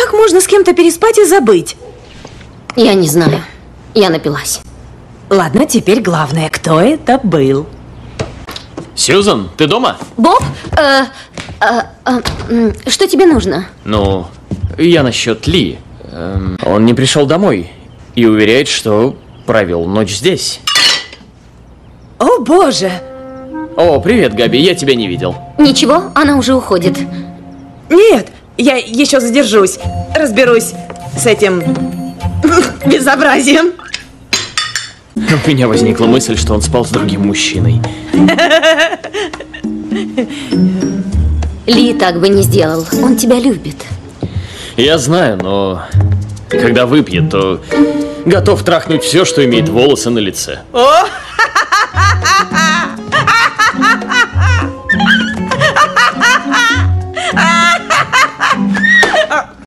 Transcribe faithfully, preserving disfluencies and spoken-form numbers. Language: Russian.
Как можно с кем-то переспать и забыть? Я не знаю. Я напилась. Ладно, теперь главное, кто это был? Сьюзан, ты дома? Боб, э, э, э, что тебе нужно? Ну, я насчет Ли. Эм, он не пришел домой и уверяет, что провел ночь здесь. О, боже! О, привет, Габи, я тебя не видел. Ничего, она уже уходит. Нет, я еще задержусь. Разберусь с этим безобразием. У меня возникла мысль, что он спал с другим мужчиной. Ли так бы не сделал. Он тебя любит. Я знаю, но когда выпьет, то готов трахнуть все, что имеет волосы на лице. О!